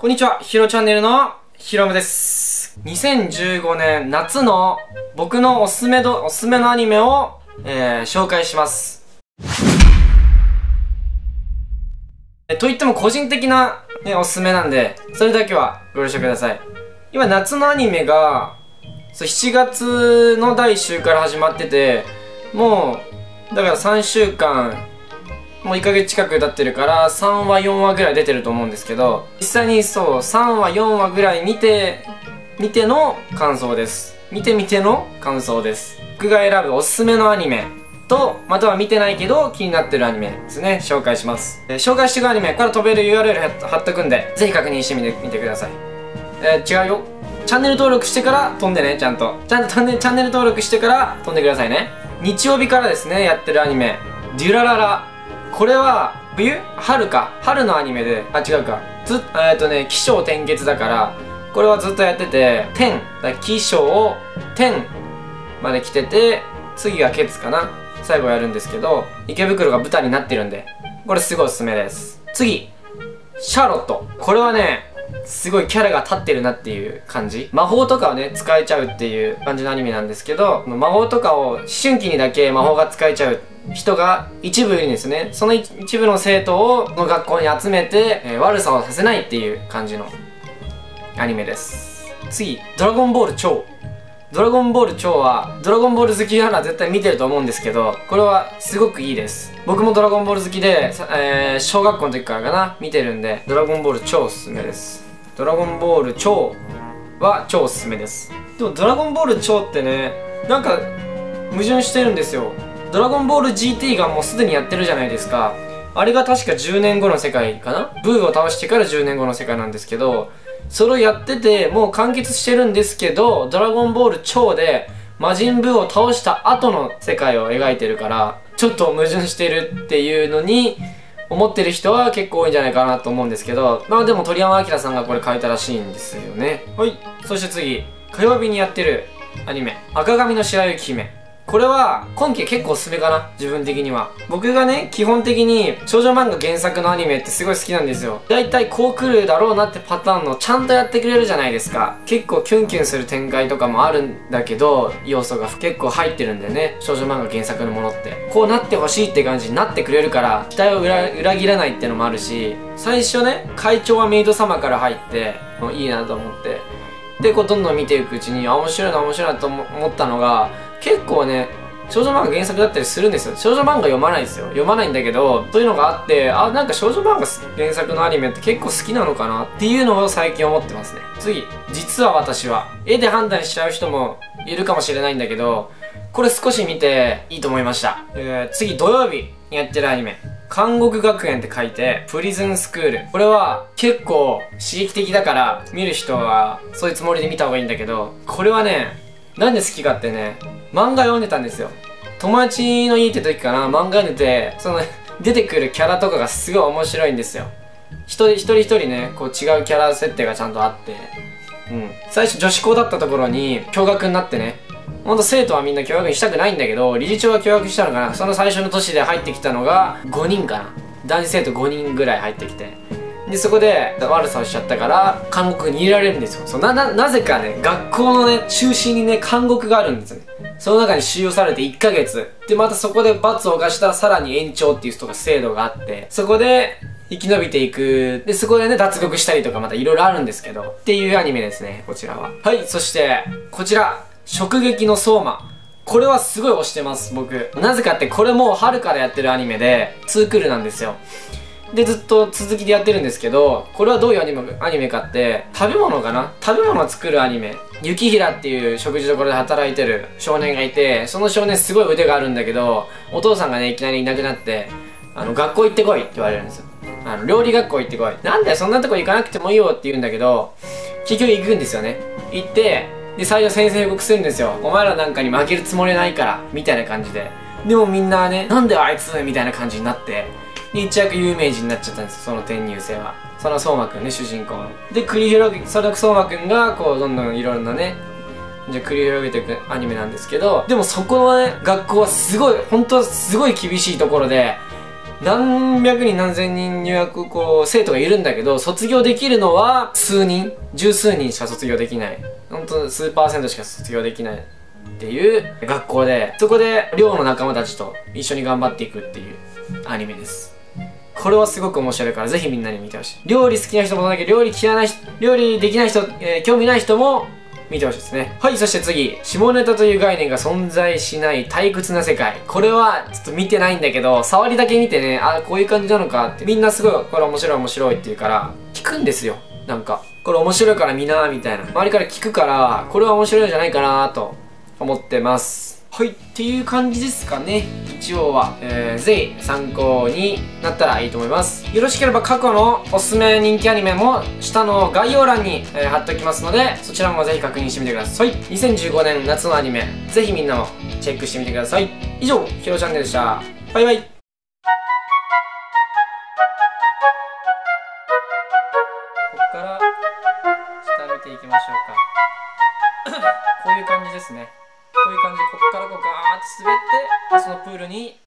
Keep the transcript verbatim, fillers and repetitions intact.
こんにちは、ひろチャンネルのひろむです。にせんじゅうごねん夏の僕のおすすめど、おすすめのアニメを、えー、紹介します。えといっても個人的な、ね、おすすめなんで、それだけはご了承ください。今夏のアニメが、そうしちがつのだいいっ週から始まってて、もう、だからさんしゅうかん、もういっかげつ近く経ってるからさんわよんわぐらい出てると思うんですけど、実際にそうさんわよんわぐらい見て見ての感想です。見てみての感想です。僕が選ぶおすすめのアニメと、または見てないけど気になってるアニメですね、紹介します。えー、紹介していくアニメから飛べる ユーアールエル 貼っとくんで、ぜひ確認してみてみてください。えー、違うよ、チャンネル登録してから飛んでね。ちゃんとちゃんとチャンネル登録してから飛んでくださいね。日曜日からですね、やってるアニメデュラララ。これは冬春か春のアニメで、あ違うかずえっとね起承転結だから、これはずっとやってて、天だ起承天まで来てて、次がケツかな、最後やるんですけど、池袋が舞台になってるんで、これすごいおすすめです。次シャーロット。これはねすごいキャラが立ってるなっていう感じ。魔法とかをね使えちゃうっていう感じのアニメなんですけど、魔法とかを思春期にだけ魔法が使えちゃう人が一部いるんですね。その一部の生徒をこの学校に集めて、えー、悪さをさせないっていう感じのアニメです。次ドラゴンボール超。ドラゴンボール超はドラゴンボール好きなら絶対見てると思うんですけど、これはすごくいいです。僕もドラゴンボール好きで、えー、小学校の時からかな見てるんで、ドラゴンボール超おすすめです。ドラゴンボール超は超おすすめです。でもドラゴンボール超ってね、なんか矛盾してるんですよ。ドラゴンボール ジーティー がもうすでにやってるじゃないですか。あれが確かじゅうねんごの世界かな、ブーを倒してからじゅうねんごの世界なんですけど、それをやっててもう完結してるんですけど、ドラゴンボール超で魔人ブーを倒した後の世界を描いてるから、ちょっと矛盾してるっていうのに思ってる人は結構多いんじゃないかなと思うんですけど、まあでも鳥山明さんがこれ書いたらしいんですよね。はい。そして次火曜日にやってるアニメ赤髪の白雪姫。これは今期結構おすすめかな、自分的には。僕がね基本的に少女漫画原作のアニメってすごい好きなんですよ。だいたいこう来るだろうなってパターンのちゃんとやってくれるじゃないですか。結構キュンキュンする展開とかもあるんだけど、要素が結構入ってるんだよね、少女漫画原作のものって。こうなってほしいって感じになってくれるから、期待を 裏, 裏切らないっていうのもあるし、最初ね会長はメイド様から入ってもういいなと思って、でこうどんどん見ていくうちに、あ面白いな面白いなと思ったのが、結構ね少女漫画原作だったりするんですよ。少女漫画読まないですよ、読まないんだけど、そういうのがあって、あなんか少女漫画原作のアニメって結構好きなのかなっていうのを最近思ってますね。次実は私は、絵で判断しちゃう人もいるかもしれないんだけど、これ少し見ていいと思いました。えー、次土曜日にやってるアニメ監獄学園って書いてプリズンスクール。これは結構刺激的だから、見る人はそういうつもりで見た方がいいんだけど、これはねなんで好きかってね、漫画読んでたんですよ。友達の家って時かな、漫画読んでて、その出てくるキャラとかがすごい面白いんですよ。一人一人一人ねこう違うキャラ設定がちゃんとあって、うん、最初女子校だったところに共学になってね、ほんと生徒はみんな共学にしたくないんだけど、理事長が共学したのかな、その最初の年で入ってきたのがごにんかな、男子生徒ごにんぐらい入ってきて、でそこで悪さをしちゃったから監獄に入れられるんですよ。そう な, な, なぜかね学校のね中心にね監獄があるんですよね。その中に収容されていっかげつで、またそこで罰を犯したらさらに延長っていう人が制度があって、そこで生き延びていく。でそこでね脱獄したりとかまたいろいろあるんですけどっていうアニメですね、こちらは。はい。そしてこちら直撃の相馬。これはすごい推してます僕。なぜかって、これもう春からやってるアニメでツークールなんですよ。でずっと続きでやってるんですけど、これはどういうアニメ、アニメかって、食べ物かな、食べ物を作るアニメ。雪平っていう食事処で働いてる少年がいて、その少年すごい腕があるんだけど、お父さんがねいきなりいなくなって、あの学校行ってこいって言われるんですよ。あの料理学校行ってこい。なんだよそんなとこ行かなくてもいいよって言うんだけど、結局行くんですよね。行ってで最初先生予告するんですよ。お前らなんかに負けるつもりないからみたいな感じで。でもみんなね、なんだよあいつみたいな感じになって、で一躍有名人になっちゃったんですよ、その転入生は。その相馬くんね、主人公の。で繰り広げ、その相馬くんがこうどんどんいろんなね、じゃ繰り広げていくアニメなんですけど、でもそこのね学校はすごい本当はすごい厳しいところで、 何百人何千人入学こう生徒がいるんだけど、卒業できるのは数人、十数人しか卒業できない、ほんと数パーセントしか卒業できないっていう学校で、そこで寮の仲間たちと一緒に頑張っていくっていうアニメです。これはすごく面白いからぜひみんなに見てほしい。料理好きな人もだけど、料理嫌いな人、料理できない人、えー、興味ない人も見てほしいですね。はい、そして次、下ネタという概念が存在しない退屈な世界。これはちょっと見てないんだけど、触りだけ見てね、あ、こういう感じなのかって、みんなすごいこれ面白い面白いって言うから聞くんですよ。なんかこれ面白いから見なーみたいな、周りから聞くから、これは面白いんじゃないかなと思ってます。はい、っていう感じですかね、一応は。えー、ぜひ参考になったらいいと思います。よろしければ過去のおすすめ人気アニメも下の概要欄に、えー、貼っておきますので、そちらもぜひ確認してみてください。にせんじゅうごねん夏のアニメ、ぜひみんなもチェックしてみてください。以上、ひろチャンネルでした。バイバイ。ここから下見ていきましょうか。こういう感じですね。こういう感じで、こっからこうガーッと滑って、そのプールに